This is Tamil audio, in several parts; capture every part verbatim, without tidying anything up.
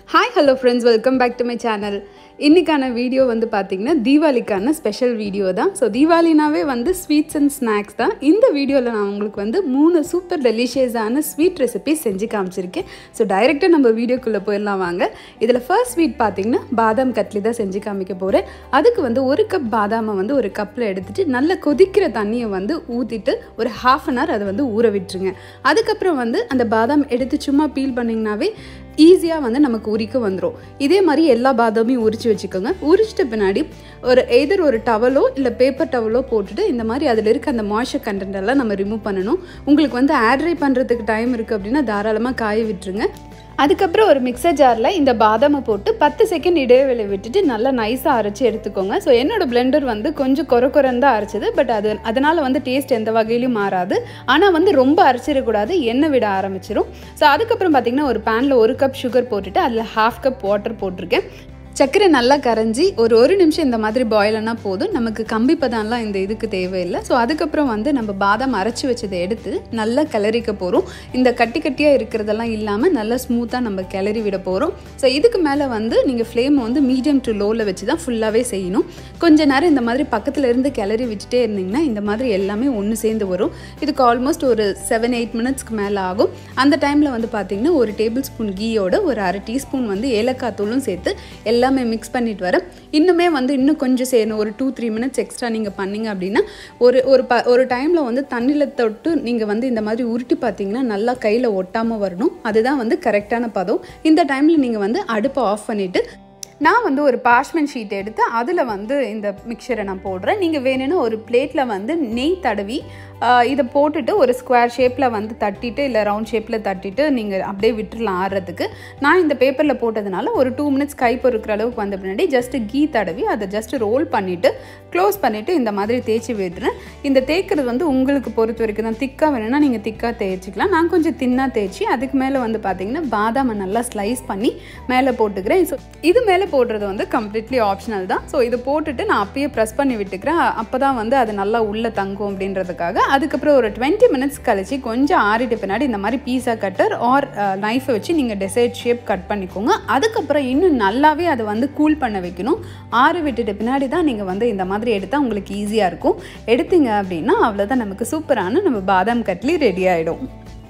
Hi, hello friends, welcome back to my channel. இன்னைக்கான வீடியோ வந்து பாத்தீங்கன்னா தீபாவளிக்கான ஸ்பெஷல் வீடியோ தான். ஸோ தீபாவளினாவே வந்து ஸ்வீட்ஸ் அண்ட் ஸ்நாக்ஸ் தான். இந்த வீடியோவில் நான் உங்களுக்கு வந்து மூணு சூப்பர் டெலிஷியஸான ஸ்வீட் ரெசிபி செஞ்சு காமிச்சிருக்கேன். ஸோ டைரெக்டாக நம்ம வீடியோக்குள்ளே போயிடலாம் வாங்க. இதில் ஃபர்ஸ்ட் ஸ்வீட் பார்த்தீங்கன்னா பாதாம் கட்லி தான் செஞ்சு காமிக்க போகிறேன். அதுக்கு வந்து ஒரு கப் பாதாமை வந்து ஒரு கப்பில் எடுத்துகிட்டு நல்லா கொதிக்கிற தண்ணியை வந்து ஊற்றிட்டு ஒரு ஹாஃப் அன் ஹவர் அதை வந்து ஊற விட்டுருங்க. அதுக்கப்புறம் வந்து அந்த பாதாம் எடுத்து சும்மா பீல் பண்ணிங்கனாவே ஈஸியாக வந்து நமக்கு உரிக்க வந்துடும். இதே மாதிரி எல்லா பாதாமையும் உரிச்சு வச்சுக்கோங்க. உரிச்சிட்ட பின்னாடி ஒரு எதர் ஒரு டவலோ இல்லை பேப்பர் டவலோ போட்டுட்டு இந்த மாதிரி அதில் இருக்க அந்த மாய்ஸ்சர் கண்டென்ட் எல்லாம் நம்ம ரிமூவ் பண்ணணும். உங்களுக்கு வந்து ஏர் ட்ரை பண்ணுறதுக்கு டைம் இருக்குது அப்படின்னா தாராளமாக காய விட்டுருங்க. அதுக்கப்புறம் ஒரு மிக்சர் ஜாரில் இந்த பாதாமை போட்டு பத்து செகண்ட் இடைவேளை விட்டுட்டு நல்லா நைஸாக அரைச்சி எடுத்துக்கோங்க. ஸோ என்னோடய பிளெண்டர் வந்து கொஞ்சம் கொர கொரன்னு தான் அரைச்சது. பட் அது அதனால் வந்து டேஸ்ட் எந்த வகையிலையும் மாறாது. ஆனால் வந்து ரொம்ப அரைச்சிடக்கூடாது, எண்ணெய் விட ஆரம்பிச்சிடும். ஸோ அதுக்கப்புறம் பார்த்திங்கன்னா ஒரு பேனில் ஒரு கப் சுகர் போட்டுட்டு அதில் ஹாஃப் கப் வாட்டர் போட்டிருக்கேன். சர்க்கரை நல்லா கரைஞ்சி ஒரு ஒரு நிமிஷம் இந்த மாதிரி பாயில் ஆனால் போதும். நமக்கு கம்பி பதம்லாம் இந்த இதுக்கு தேவையில்லை. ஸோ அதுக்கப்புறம் வந்து நம்ம பாதாம் அரைச்சி வச்சதை எடுத்து நல்லா கிளறிக்க போகிறோம். இந்த கட்டி கட்டியாக இருக்கிறதெல்லாம் இல்லாமல் நல்லா ஸ்மூத்தாக நம்ம கிளறி விட போகிறோம். ஸோ இதுக்கு மேலே வந்து நீங்கள் ஃப்ளேமை வந்து மீடியம் டு லோவில் வச்சு தான் ஃபுல்லாகவே செய்யணும். கொஞ்ச நேரம் இந்த மாதிரி பக்கத்தில் இருந்து கிளறி விட்டுட்டே இருந்தீங்கன்னா இந்த மாதிரி எல்லாமே ஒன்று சேர்ந்து வரும். இதுக்கு ஆல்மோஸ்ட் ஒரு செவன் எயிட் மினிட்ஸ்க்கு மேலே ஆகும். அந்த டைமில் வந்து பார்த்திங்கன்னா ஒரு டேபிள் ஸ்பூன் கீயோட ஒரு அரை டீஸ்பூன் வந்து ஏலக்காய் தூளும் சேர்த்து எல்லாமே மிக்ஸ் பண்ணிட்டு வரேன். இன்னுமே வந்து இன்னும் கொஞ்சம் செய்யணும். ஒரு டூ த்ரீ மினிட்ஸ் எக்ஸ்ட்ரா நீங்கள் பண்ணிங்க அப்படின்னா ஒரு ஒரு ப ஒரு டைமில் வந்து தண்ணியில் தொட்டு நீங்கள் வந்து இந்த மாதிரி உருட்டி பார்த்தீங்கன்னா நல்லா கையில் ஒட்டாமல் வரணும். அதுதான் வந்து கரெக்டான பதம். இந்த டைமில் நீங்கள் வந்து அடுப்பை ஆஃப் பண்ணிவிட்டு நான் வந்து ஒரு பார்ச்மெண்ட் ஷீட் எடுத்து அதில் வந்து இந்த மிக்சரை நான் போடுறேன். நீங்கள் வேணும்னா ஒரு பிளேட்டில் வந்து நெய் தடவி இதை போட்டுட்டு ஒரு ஸ்கொயர் ஷேப்பில் வந்து தட்டிட்டு இல்லை ரவுண்ட் ஷேப்பில் தட்டிட்டு நீங்கள் அப்படியே விட்டுடலாம் ஆடுறதுக்கு. நான் இந்த பேப்பரில் போட்டதுனால ஒரு டூ மினிட்ஸ் கை பொறுக்கிற அளவுக்கு வந்த பின்னாடி ஜஸ்ட்டு கீ தடவி அதை ஜஸ்ட்டு ரோல் பண்ணிவிட்டு க்ளோஸ் பண்ணிவிட்டு இந்த மாதிரி தேய்ச்சி விடுறேன். இந்த தேய்க்கிறது வந்து உங்களுக்கு பொறுத்த வரைக்கும் தான். திக்காக வேணும்னா நீங்கள் திக்காக தேய்ச்சிக்கலாம். நான் கொஞ்சம் தின்னாக தேய்ச்சி அதுக்கு மேலே வந்து பார்த்திங்கன்னா பாதாமை நல்லா ஸ்லைஸ் பண்ணி மேலே போட்டுக்கிறேன். ஸோ இது மேலே போடுறது வந்து கம்ப்ளீட்லி ஆப்ஷனல் தான். ஸோ இதை போட்டுட்டு நான் அப்பயே ப்ரெஸ் பண்ணி விட்டுக்கிறேன். அப்போ தான் வந்து அது நல்லா உள்ளே தங்கும் அப்படின்றதுக்காக. அதுக்கப்புறம் ஒரு டுவெண்ட்டி மினிட்ஸ் கழிச்சு கொஞ்சம் ஆறிட்டு பின்னாடி இந்த மாதிரி பீஸா கட்டர் ஆர் நைஃபை வச்சு நீங்கள் டெசைட் ஷேப் கட் பண்ணிக்கோங்க. அதுக்கப்புறம் இன்னும் நல்லாவே அதை வந்து கூல் பண்ண வைக்கணும். ஆறு விட்டுட்டு பின்னாடி தான் நீங்கள் வந்து இந்த மாதிரி எடுத்தால் உங்களுக்கு ஈஸியாக இருக்கும். எடுத்தீங்க அப்படின்னா அவ்வளோதான், நமக்கு சூப்பரான நம்ம பாதாம் கட்லி ரெடி ஆகிடும்.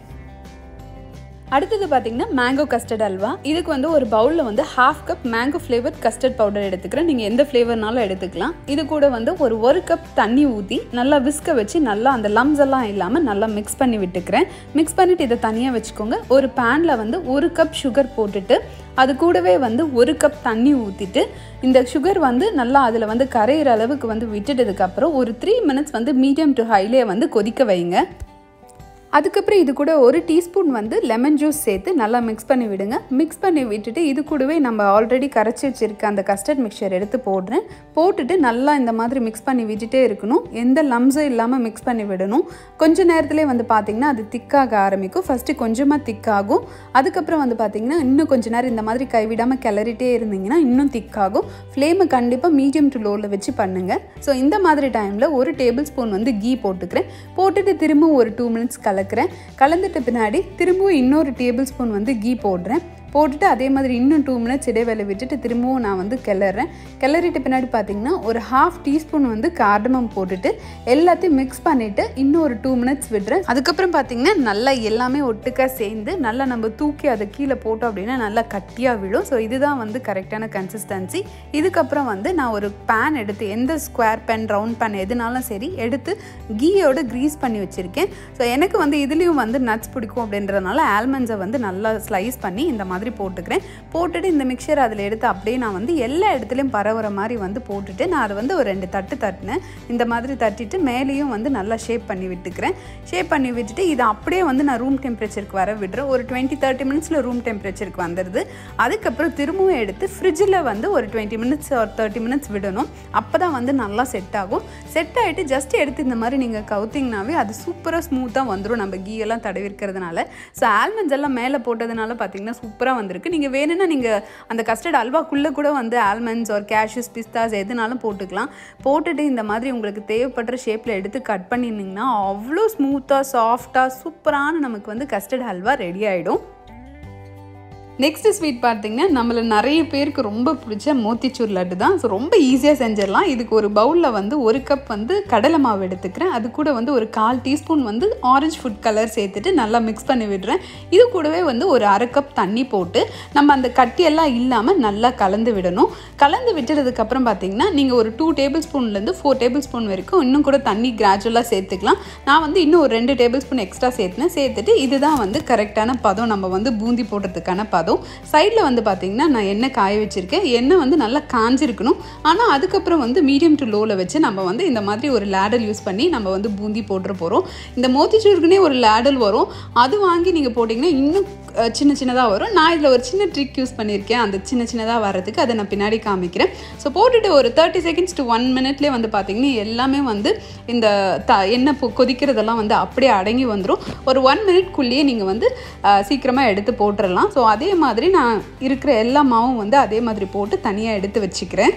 அடுத்தது பார்த்திங்கன்னா மேங்கோ கஸ்டர்ட் அல்வா. இதுக்கு வந்து ஒரு பவுலில் வந்து half cup mango flavour custard powder எடுத்துக்கிறேன். நீங்கள் எந்த ஃப்ளேவர்னாலும் எடுத்துக்கலாம். இது கூட வந்து ஒரு ஒரு கப் தண்ணி ஊற்றி நல்லா விஸ்க வச்சு நல்லா அந்த லம்ஸ் எல்லாம் இல்லாமல் நல்லா மிக்ஸ் பண்ணி விட்டுக்கிறேன். மிக்ஸ் பண்ணிவிட்டு இதை தனியாக வச்சுக்கோங்க. ஒரு பேனில் வந்து ஒரு கப் சுகர் போட்டுட்டு அது கூடவே வந்து ஒரு கப் தண்ணி ஊற்றிட்டு இந்த சுகர் வந்து நல்லா அதில் வந்து கரையிற அளவுக்கு வந்து விட்டுட்டதுக்கப்புறம் ஒரு த்ரீ மினிட்ஸ் வந்து மீடியம் டு ஹைலே வந்து கொதிக்க வைங்க. அதுக்கப்புறம் இது கூட ஒரு டீஸ்பூன் வந்து லெமன் ஜூஸ் சேர்த்து நல்லா மிக்ஸ் பண்ணி விடுங்க. மிக்ஸ் பண்ணி விட்டுட்டு இது கூடவே நம்ம ஆல்ரெடி கரைச்சி வச்சுருக்க அந்த கஸ்டர்ட் மிக்சர் எடுத்து போடுறேன். போட்டுட்டு நல்லா இந்த மாதிரி மிக்ஸ் பண்ணி விட்டுட்டே இருக்கணும். எந்த லம்ஸும் இல்லாமல் மிக்ஸ் பண்ணி விடணும். கொஞ்சம் நேரத்துலேயே வந்து பார்த்திங்கன்னா அது திக்காக ஆரம்பிக்கும். ஃபஸ்ட்டு கொஞ்சமாக திக்காகும். அதுக்கப்புறம் வந்து பார்த்திங்கன்னா இன்னும் கொஞ்சம் நேரம் இந்த மாதிரி கைவிடாமல் கிளறிட்டே இருந்தீங்கன்னா இன்னும் திக்காகும். ஃப்ளேமை கண்டிப்பாக மீடியம் டு லோவில் வச்சு பண்ணுங்கள். ஸோ இந்த மாதிரி டைமில் ஒரு டேபிள் ஸ்பூன் வந்து கீ போட்டுக்கிறேன். போட்டுட்டு திரும்ப ஒரு டூ மினிட்ஸ் கல கலக்கிறேன். கலந்துட்ட பின்னாடி திரும்பவும் இன்னொரு டேபிள் ஸ்பூன் வந்து கீ போடுறேன். போட்டுட்டு அதே மாதிரி இன்னும் டூ மினிட்ஸ் இடைவேளை விட்டுட்டு திரும்பவும் நான் வந்து கிளறேன். கிளறிட்டு பின்னாடி பார்த்திங்கன்னா ஒரு ஹாஃப் டீஸ்பூன் வந்து கார்டமம் போட்டுட்டு எல்லாத்தையும் மிக்ஸ் பண்ணிவிட்டு இன்னும் ஒரு டூ மினிட்ஸ் விடுறேன். அதுக்கப்புறம் பார்த்திங்கன்னா நல்லா எல்லாமே ஒட்டுக்காக சேர்ந்து நல்லா நம்ம தூக்கி அதை கீழே போட்டோம் அப்படின்னா நல்லா கட்டியாக விழும். ஸோ இதுதான் வந்து கரெக்டான கன்சிஸ்டன்சி. இதுக்கப்புறம் வந்து நான் ஒரு பேன் எடுத்து எந்த ஸ்கொயர் பேன் ரவுண்ட் பேன் எதுனாலும் சரி எடுத்து கீயோட க்ரீஸ் பண்ணி வச்சுருக்கேன். ஸோ எனக்கு வந்து இதுலேயும் வந்து நட்ஸ் பிடிக்கும் அப்படின்றதுனால ஆல்மண்ட்ஸை வந்து நல்லா ஸ்லைஸ் பண்ணி இந்த மாதிரி மாதிரி போட்டுக்கிறேன். போட்டுட்டு இந்த மிக்சர் அதில் எடுத்து அப்படியே நான் வந்து எல்லா இடத்துலையும் பரவுற மாதிரி வந்து போட்டுட்டு நான் அதை வந்து ஒரு ரெண்டு தட்டு தட்டினேன். இந்த மாதிரி தட்டிட்டு மேலேயும் வந்து நல்லா ஷேப் பண்ணி விட்டுக்கிறேன். ஷேப் பண்ணி விட்டுட்டு இதை அப்படியே வந்து நான் ரூம் டெம்பரேச்சருக்கு வர விடுறேன். ஒரு டுவெண்ட்டி தேர்ட்டி மினிட்ஸில் ரூம் டெம்பரேச்சருக்கு வந்துடுது. அதுக்கப்புறம் திரும்பவும் எடுத்து ஃப்ரிட்ஜில் வந்து ஒரு டுவெண்ட்டி மினிட்ஸ் ஒரு தேர்ட்டி மினிட்ஸ் விடணும். அப்போ தான் வந்து நல்லா செட் ஆகும். செட் ஆகிட்டு ஜஸ்ட் எடுத்து இந்த மாதிரி நீங்கள் கவுத்திங்கனாவே அது சூப்பராக ஸ்மூத்தாக வந்துடும் நம்ம கீ எல்லாம் தடவிருக்கிறதுனால. ஸோ ஆல்மண்ட்ஸ் எல்லாம் மேலே போட்டதுனால பார்த்திங்கன்னா சூப்பராக வந்திருக்கு. நீங்கள் வேணும்னா நீங்கள் அந்த கஸ்டர்ட் அல்வாக்குள்ளே கூட வந்து ஆல்மண்ட்ஸ் ஒரு கேஷ்யூஸ் பிஸ்தாஸ் எதுனாலும் போட்டுக்கலாம். போட்டுட்டு இந்த மாதிரி உங்களுக்கு தேவைப்படுற ஷேப்பில் எடுத்து கட் பண்ணியிருந்தீங்கன்னா அவ்வளோ ஸ்மூத்தாக சாஃப்டாக சூப்பரான நமக்கு வந்து கஸ்டர்ட் ஹல்வா ரெடி ஆகிடும். நெக்ஸ்ட் ஸ்வீட் பார்த்தீங்கன்னா நம்மள நிறைய பேருக்கு ரொம்ப பிடிச்ச மோத்திச்சூர் லட்டு தான். ஸோ ரொம்ப ஈஸியாக செஞ்சிடலாம். இதுக்கு ஒரு பவுலில் வந்து ஒரு கப் வந்து கடலை மாவு எடுத்துக்கிறேன். அது கூட வந்து ஒரு கால் டீஸ்பூன் வந்து ஆரஞ்சு ஃபுட் கலர் சேர்த்துட்டு நல்லா மிக்ஸ் பண்ணி விடுறேன். இது கூடவே வந்து ஒரு அரை கப் தண்ணி போட்டு நம்ம அந்த கட்டியெல்லாம் இல்லாமல் நல்லா கலந்து விடணும். கலந்து விட்டுறதுக்கப்புறம் பார்த்தீங்கன்னா நீங்கள் ஒரு டூ டேபிள் ஸ்பூன்லேருந்து ஃபோர் டேபிள் ஸ்பூன் வரைக்கும் இன்னும் கூட தண்ணி கிராஜுவலாக சேர்த்துக்கலாம். நான் வந்து இன்னும் ஒரு ரெண்டு டேபிள் ஸ்பூன் எக்ஸ்ட்ரா சேர்த்துனேன். சேர்த்துட்டு இதுதான் வந்து கரெக்டான பதம், நம்ம வந்து பூந்தி போடுறதுக்கான பதம். சைடில் வந்து பார்த்தீங்கன்னா நான் எண்ணெய் காய வச்சுருக்கேன். எண்ணெய் வந்து நல்லா காஞ்சிருக்கணும். ஆனால் அதுக்கப்புறம் வந்து மீடியம் டு லோவில் வச்சு நம்ம வந்து இந்த மாதிரி ஒரு லேடல் யூஸ் பண்ணி நம்ம வந்து பூந்தி போட்டுற போகிறோம். இந்த மோத்திச்சூருக்குனே ஒரு லேடல் வரும், அது வாங்கி நீங்கள் போட்டிங்கன்னா இன்னும் சின்ன சின்னதாக வரும். நான் இதில் ஒரு சின்ன ட்ரிக் யூஸ் பண்ணியிருக்கேன், அந்த சின்ன சின்னதாக வர்றதுக்கு. அதை நான் பின்னாடி காமிக்கிறேன். ஸோ போட்டுட்டு ஒரு தேர்ட்டி செகண்ட்ஸ் டு ஒன் மினிட்லேயே வந்து பார்த்திங்கன்னா எல்லாமே வந்து இந்த த எண்ணெய் கொதிக்கிறதெல்லாம் வந்து அப்படியே அடங்கி வந்துடும். ஒரு ஒன் மினிட்குள்ளேயே நீங்கள் வந்து சீக்கிரமாக எடுத்து போட்டுடலாம். ஸோ அதே மாதிரி நான் இருக்கிற எல்லா மாவும் வந்து அதே மாதிரி போட்டு தனியாக எடுத்து வச்சுக்கிறேன்.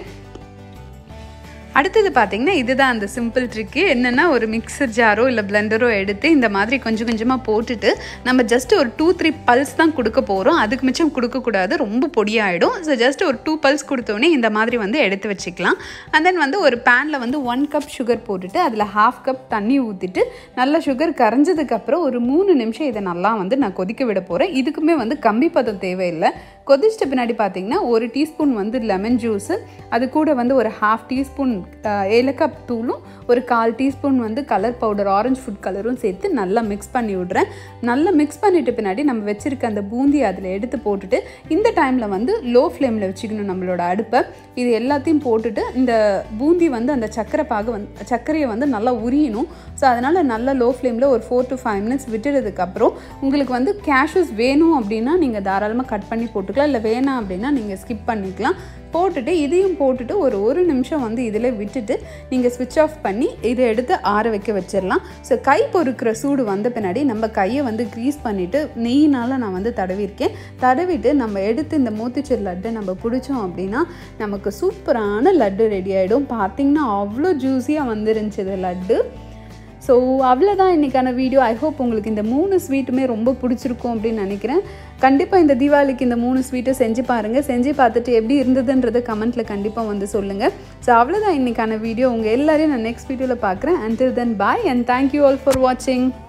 அடுத்தது பார்த்திங்கன்னா இதுதான் அந்த சிம்பிள் ட்ரிக்கு. என்னென்னா ஒரு மிக்சர் ஜாரோ இல்லை பிளெண்டரோ எடுத்து இந்த மாதிரி கொஞ்சம் கொஞ்சமாக போட்டுட்டு நம்ம ஜஸ்ட் ஒரு டூ த்ரீ பல்ஸ் தான் கொடுக்க போகிறோம். அதுக்கு மிச்சம் கொடுக்கக்கூடாது, ரொம்ப பொடியாகிடும். ஸோ ஜஸ்ட் ஒரு டூ பல்ஸ் கொடுத்தோடனே இந்த மாதிரி வந்து எடுத்து வச்சுக்கலாம். அண்ட் தென் வந்து ஒரு பேனில் வந்து ஒன் கப் சுகர் போட்டுட்டு அதில் ஹாஃப் கப் தண்ணி ஊற்றிட்டு நல்லா சுகர் கரைஞ்சதுக்கப்புறம் ஒரு மூணு நிமிஷம் இதை நல்லா வந்து நான் கொதிக்க விட போகிறேன். இதுக்குமே வந்து கம்பி பதம் தேவையில்லை. கொதிச்சிட்ட பின்னாடி பார்த்திங்கன்னா ஒரு டீஸ்பூன் வந்து லெமன் ஜூஸு, அது கூட வந்து ஒரு ஹாஃப் டீஸ்பூன் ஏலக்காய் தூளும் ஒரு கால் டீஸ்பூன் வந்து கலர் பவுடர் ஆரஞ்சு ஃபுட் கலரும் சேர்த்து நல்லா மிக்ஸ் பண்ணி விட்றேன். நல்லா மிக்ஸ் பண்ணிட்டு பின்னாடி நம்ம வச்சுருக்க அந்த பூந்தி அதில் எடுத்து போட்டுட்டு இந்த டைமில் வந்து லோ ஃப்ளேமில் வச்சுக்கணும் நம்மளோட அடுப்பை. இது எல்லாத்தையும் போட்டுட்டு இந்த பூந்தி வந்து அந்த சர்க்கரை பாகு வந்து சர்க்கரையை வந்து நல்லா உரியணும். ஸோ அதனால் நல்லா லோ ஃப்ளேமில் ஒரு ஃபோர் டு ஃபைவ் மினிட்ஸ் விட்டுறதுக்கப்புறம் உங்களுக்கு வந்து கேஷ்யூஸ் வேணும் அப்படின்னா நீங்கள் தாராளமாக கட் பண்ணி போட்டுக்கலாம், இல்லை வேணாம் அப்படின்னா நீங்கள் ஸ்கிப் பண்ணிக்கலாம். போட்டுட்டு இதையும் போட்டுட்டு ஒரு ஒரு நிமிஷம் வந்து இதில் விட்டுட்டு நீங்கள் ஸ்விட்ச் ஆஃப் பண்ணி இதை எடுத்து ஆற வைக்க வச்சிடலாம். ஸோ கை பொறுக்கிற சூடு வந்த பின்னாடி நம்ம கையை வந்து க்ரீஸ் பண்ணிவிட்டு நெய்யினால் நான் வந்து தடவிருக்கேன். தடவிட்டு நம்ம எடுத்து இந்த மோத்திச்சூர் லட்டு நம்ம பிடிச்சோம் அப்படின்னா நமக்கு சூப்பரான லட்டு ரெடி ஆகிடும். பார்த்திங்கன்னா அவ்வளோ ஜூஸியாக வந்துருந்துச்சு இது லட்டு. ஸோ அவ்வளோதான் இன்றைக்கான வீடியோ. ஐ ஹோப் உங்களுக்கு இந்த மூணு ஸ்வீட்டுமே ரொம்ப பிடிச்சிருக்கும் அப்படின்னு நினைக்கிறேன். கண்டிப்பாக இந்த தீபாவளிக்கு இந்த மூணு ஸ்வீட்டை செஞ்சு பாருங்கள். செஞ்சு பார்த்துட்டு எப்படி இருந்ததுன்றதை கமெண்ட்டில் கண்டிப்பாக வந்து சொல்லுங்கள். ஸோ அவ்வளோதான் இன்றைக்கான வீடியோ. உங்கள் எல்லோரையும் நான் நெக்ஸ்ட் வீடியோவில் பார்க்குறேன். Until then bye and thank you all for வாட்சிங்.